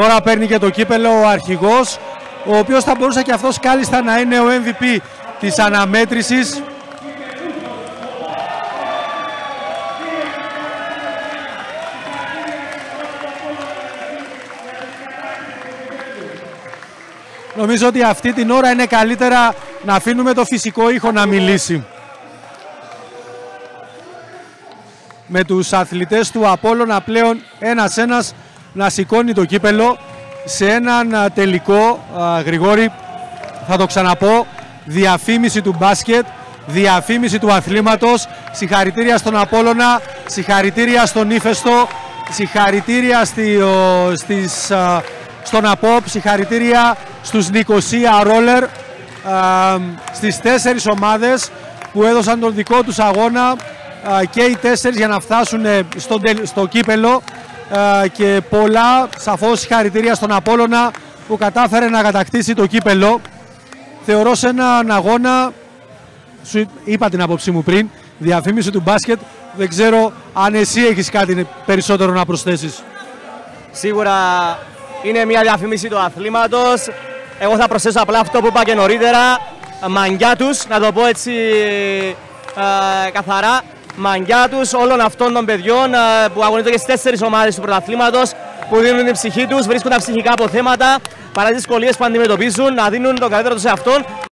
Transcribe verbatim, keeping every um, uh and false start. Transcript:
τώρα παίρνει και το κύπελο ο αρχηγός, ο οποίος θα μπορούσε και αυτός κάλλιστα να είναι ο εμ βι πι της αναμέτρησης. Νομίζω ότι αυτή την ώρα είναι καλύτερα να αφήνουμε το φυσικό ήχο να μιλήσει. Με τους αθλητές του Απόλλωνα πλέον ένας-ένας να σηκώνει το κύπελο σε έναν τελικό, α, Γρηγόρη, θα το ξαναπώ, διαφήμιση του μπάσκετ, διαφήμιση του αθλήματος. Συγχαρητήρια στον Απόλλωνα, συγχαρητήρια στον Ύφεστο, συγχαρητήρια στη, ο, στις, α, στον ΑΠΟΠ, συγχαρητήρια στους Νικοσία Ρόλερ, στις τέσσερις ομάδες που έδωσαν τον δικό τους αγώνα, α, και οι τέσσερις για να φτάσουν στο, στο κύπελο, α, και πολλά, σαφώς συγχαρητήρια στον Απόλλωνα που κατάφερε να κατακτήσει το κύπελο. Θεωρώ σε έναν αγώνα, σου είπα την άποψή μου πριν, διαφήμιση του μπάσκετ, δεν ξέρω αν εσύ έχεις κάτι περισσότερο να προσθέσεις. Σίγουρα είναι μια διαφήμιση του αθλήματος. Εγώ θα προσθέσω απλά αυτό που είπα και νωρίτερα, μαγκιά τους, να το πω έτσι ε, καθαρά, μαγκιά τους όλων αυτών των παιδιών ε, που αγωνίζονται και στις τέσσερις ομάδες του πρωταθλήματος, που δίνουν την ψυχή τους, βρίσκουν τα ψυχικά αποθέματα παρά τις δυσκολίες που αντιμετωπίζουν, να δίνουν το καλύτερο τους σε αυτόν.